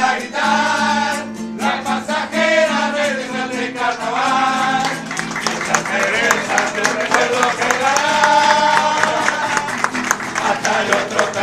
para gritar, la pasajera del carnaval. Esa Teresa, te recuerdo que dará hasta el otro